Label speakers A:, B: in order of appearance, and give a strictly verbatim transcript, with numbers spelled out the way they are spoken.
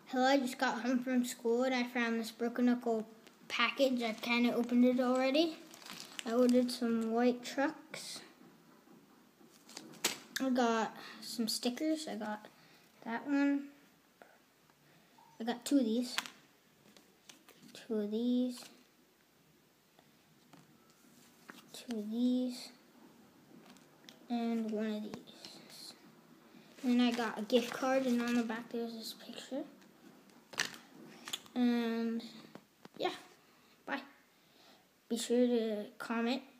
A: Hello, I just got home from school and I found this broken knuckle package. I kind of opened it already. I ordered some white trucks. I got some stickers. I got that one. I got two of these. Two of these. Two of these. And one of these. And I got a gift card, and on the back there's this picture. And yeah, bye. Be sure to comment,